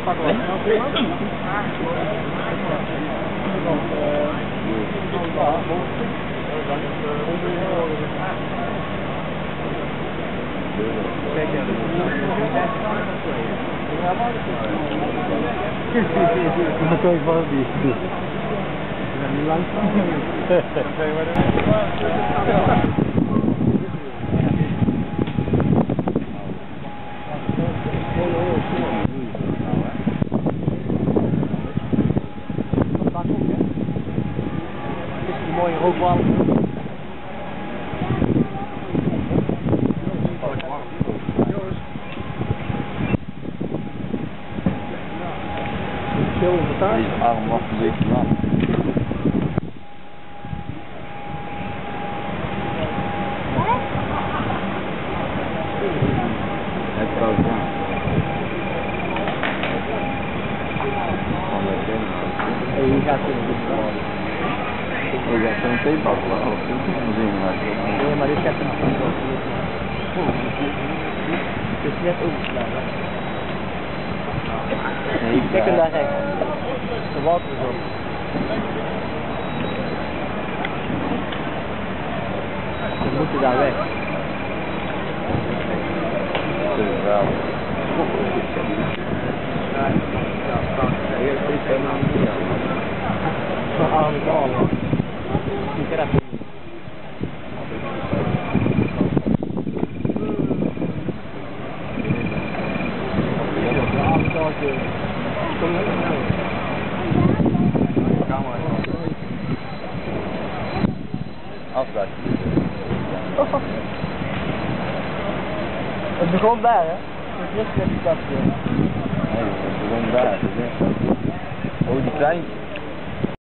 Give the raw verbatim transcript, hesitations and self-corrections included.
Dan kan ik wel die. Niet lang. Mooie rookbal. Deze arm was een beetje lang. Het zou zijn. Hey, hier gaat het niet gewoon. Ik heb zo'n theebak wel. Nee, maar dit gaat er niet zo. Het is net overgeslagen. Nee, kijk hem daar rechts. De water is op. We moeten daar weg. Dat is wel. Zo'n arme bal. Die krijgt het. Afdak. Het begon daar, hè? Het is net die kapje. Nee, het begon daar. Oh, die kleintjes.